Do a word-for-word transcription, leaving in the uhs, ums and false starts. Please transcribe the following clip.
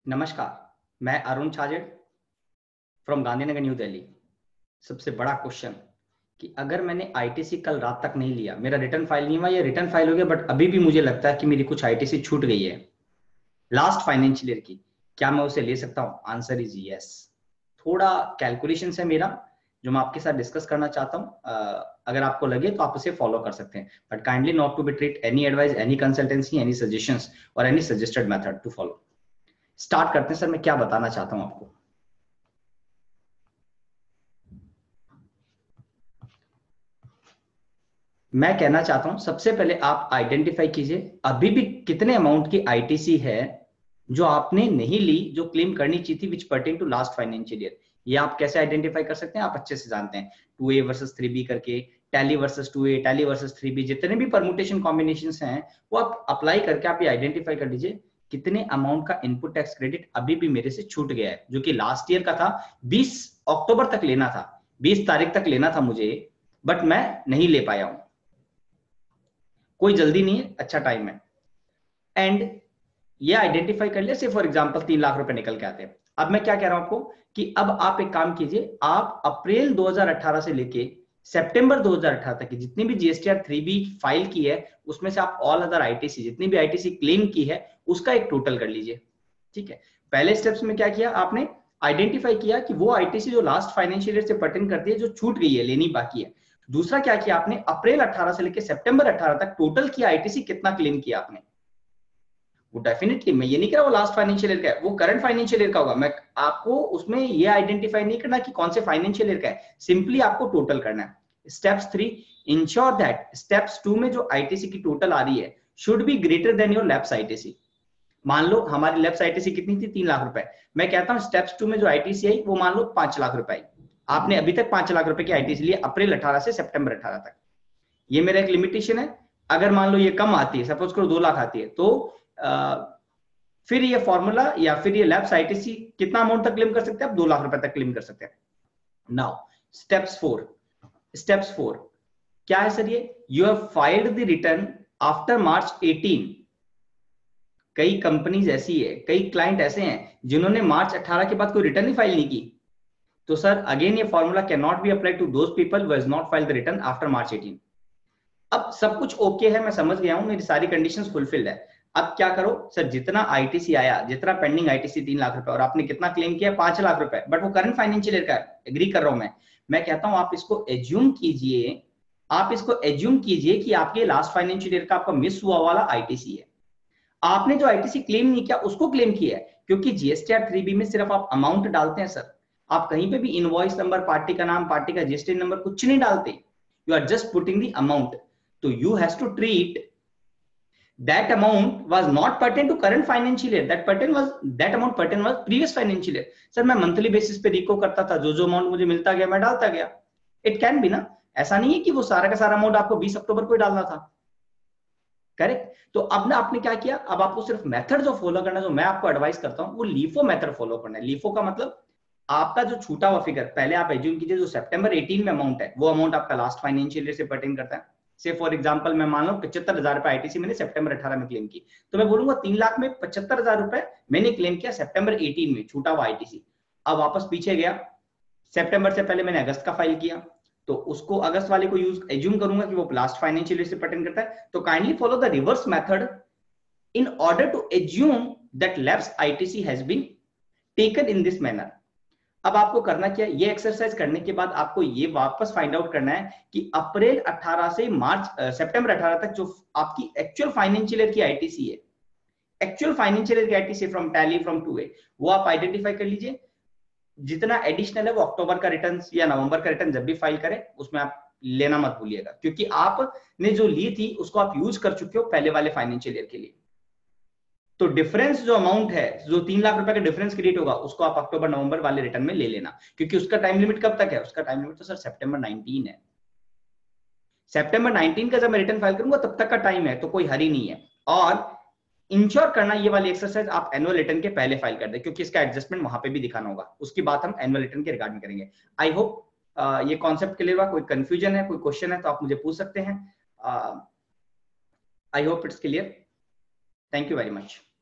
नमस्कार, मैं Arun Chhajed from Gandhinagar new Delhi. सबसे बड़ा क्वेश्चन कि अगर मैंने आईटीसी कल रात तक नहीं लिया, मेरा रिटर्न फाइल नहीं हुआ या रिटर्न फाइल हो गया बट अभी भी मुझे लगता है कि मेरी कुछ आईटीसी छूट गई है लास्ट फाइनेंशियल ईयर की, क्या मैं उसे ले सकता हूं? Answer is yes. थोड़ा कैलकुलेशन है मेरा जो मैं आपके साथ डिस्कस करना चाहता हूं। अगर आपको लगे तो आप उसे फॉलो कर सकते हैं, but kindly not to be treat any advice, any consultancy, any suggestions और any suggested method to follow. Start करते हैं सर। मैं क्या बताना चाहता हूं आपको, मैं कहना चाहता हूं सबसे पहले आप आइडेंटिफाई कीजिए अभी भी कितने अमाउंट की आईटीसी है जो आपने नहीं ली, जो क्लेम करनी चाहिए थी, which pertain to last financial year. ये आप कैसे आइडेंटिफाई कर सकते हैं? आप अच्छे से जानते हैं, two A versus three B करके, tally versus two A, tally versus three B, जितने भी परमुटेशन कॉम्बिनेशंस हैं वो आप अप्लाई करके आप ये आइडेंटिफाई कर लीजिए कितने अमाउंट का इनपुट टैक्स क्रेडिट अभी भी मेरे से छूट गया है, जो कि लास्ट ईयर का था। बीस अक्टूबर तक लेना था, बीस तारीख तक लेना था मुझे, बट मैं नहीं ले पाया हूं। कोई जल्दी नहीं है, अच्छा टाइम है। एंड ये आइडेंटिफाई कर लिया, से फॉर एग्जांपल तीन लाख रुपए निकल के आते हैं। अब मैं क्या कह रहा हूं आपको कि अब आप एक काम कीजिए, आप अप्रैल दो हज़ार अठारह से लेके सितंबर दो हज़ार अठारह तक की जितनी भी जीएसटीआर थ्री बी फाइल की है, उसमें से आप ऑल अदर आईटीसी, जितनी भी आईटीसी क्लेम की है, उसका एक टोटल कर लीजिए। ठीक है, पहले स्टेप्स में क्या किया आपने? आइडेंटिफाई किया कि वो आईटीसी जो लास्ट फाइनेंशियल ईयर से पर्टेन करती है, जो छूट गई है, लेनी बाकी है। दूसरा क्या किया आपने? अप्रैल अठारह से लेकर सितंबर अठारह तक टोटल की आईटीसी कितना क्लेम किया आपने। वो डेफिनेटली, मैं ये नहीं कह रहा वो लास्ट फाइनेंशियल ईयर का है, वो करंट फाइनेंशियल ईयर का होगा। मैं आपको उसमें ये आइडेंटिफाई नहीं करना कि कौन से फाइनेंशियल ईयर का है, सिंपली आपको टोटल करना है। Steps three, ensure that steps two में जो आईटीसी की टोटल आ रही है should be greater than your lapse ITC. मान लो हमारी लैप्स आईटीसी कितनी थी? तीन लाख रुपए। मैं कहता हूं स्टेप्स टू में जो आईटीसी आई वो मान लो पांच लाख रुपए आई। आपने अभी तक पांच लाख रुपए की आईटीसी ली अप्रैल अठारह से सितंबर अठारह तक। ये मेरा एक लिमिटेशन है। अगर मान लो ये कम आती है, सपोज करो दो लाख आती है, तो आ, फिर ये फॉर्मूला या फिर ये लैप्स आईटीसी कितना अमाउंट तक क्लेम कर सकते हैं? आप दो लाख रुपए तक क्लेम कर सकते हैं। Now steps four, steps four क्या है सर? ये you have filed the return after March eighteen. कई कंपनीज ऐसी है, कई क्लाइंट ऐसे हैं जिन्होंने मार्च अठारह के बाद कोई रिटर्न ही फाइल नहीं की। तो सर अगेन ये formula cannot be applied to those people who has not filed the return after March eighteen. अब सब कुछ ओके है, मैं समझ गया हूं, मेरी सारी कंडीशंस फुलफिल्ड है। अब क्या करो सर, जितना आईटीसी आया, जितना पेंडिंग आईटीसी तीन लाख रुपए, और आपने कितना क्लेम किया? पांच लाख रुपए, बट वो करंट फाइनेंशियल ईयर का है। एग्री कर रहा हूं मैं मैं कहता हूं आप इसको एज्यूम कीजिए, आप इसको एज्यूम कीजिए कि आपके लास्ट फाइनेंशियल ईयर का आपका मिस हुआ वाला आईटीसी है। आपने जो आईटीसी क्लेम नहीं किया उसको क्लेम किया है, क्योंकि जीएसटीआर थ्री बी में सिर्फ आप अमाउंट डालते हैं सर। आप कहीं पे भी इनवॉइस नंबर, पार्टी का नाम, पार्टी का जीएसटी नंबर कुछ नहीं डालते। You are just putting the amount. तो you has to treat that amount was not pertain to current financial year, that pertain was that amount pertain was previous financial year। Sir मैं monthly basis पे reco करता था, जो जो amount मुझे मिलता गया मैं डालता गया। इट कैन बी ना, ऐसा नहीं है कि वो सारा का सारा अमाउंट आपको बीस अक्टूबर को ही डालना था। करेक्ट? तो अब ना आपने क्या किया, अब आपको सिर्फ मेथड जो फॉलो करना है, जो मैं आपको एडवाइस करता हूं, वो लीफो मेथड फॉलो करना है। लीफो का मतलब आपका जो छूटा हुआ फिगर, पहले आप एज्यूम कीजिए जो सितंबर एटीन में अमाउंट है, वो अमाउंट आपका लास्ट फाइनेंशियल ईयर से पर्टेन करता है। से फॉर एग्जांपल मैं मान लो पचहत्तर हजार रुपए आईटीसी मैंने सितंबर अठारह में क्लेम की, तो मैं बोलूंगा तीन लाख में पचहत्तर हजार रुपए मैंने क्लेम किया सितंबर एटीन में, छूटा हुआ आईटीसी। अब वापस पीछे गया, सितंबर से पहले मैंने अगस्त का फाइल किया, तो उसको अगस्त वाले को यूज एज्यूम करूंगा कि वो लास्ट फाइनेंशियल ईयर से पर्टेन करता है। तो kindly follow the reverse method in order to assume that lapse ITC has been taken in this manner. अब आपको करना क्या है? ये एक्सरसाइज करने के बाद आपको ये वापस फाइंड आउट करना है कि अप्रैल अठारह से मार्च सितंबर अठारह तक जो आपकी एक्चुअल फाइनेंशियल ईयर की आईटीसी है, एक्चुअल फाइनेंशियल ईयर की ITC from tally from two A, वो आप आइडेंटिफाई कर लीजिए। जितना एडिशनल है वो अक्टूबर का रिटर्न या नवंबर का रिटर्न जब भी फाइल करें उसमें आप लेना मत भूलिएगा, क्योंकि आपने जो ली थी उसको आप यूज कर चुके हो पहले वाले फाइनेंशियल ईयर के लिए। तो डिफरेंस जो अमाउंट है, जो तीन लाख रुपए का डिफरेंस क्रिएट होगा, उसको आप अक्टूबर नवंबर वाले रिटर्न में ले लेना, क्योंकि उसका टाइम लिमिट कब तक है? उसका टाइम लिमिट तो सर सितंबर नाइनटीन है। सितंबर नाइनटीन का जब मैं रिटर्न फाइल करूंगा तब तक का टाइम है, तो कोई हरी नहीं है। और इंश्योर करना ये वाली एक्सरसाइज आप एनुअल रिटर्न के पहले फाइल कर दे, क्योंकि इसका एडजस्टमेंट वहां पे भी दिखाना होगा। उसकी बात हम एनुअल रिटर्न के रिगार्ड में करेंगे। आई होप ये कॉन्सेप्ट क्लियर हुआ। कोई कंफ्यूजन है, कोई क्वेश्चन है तो आप मुझे पूछ सकते हैं। I hope it's clear. Thank you very much.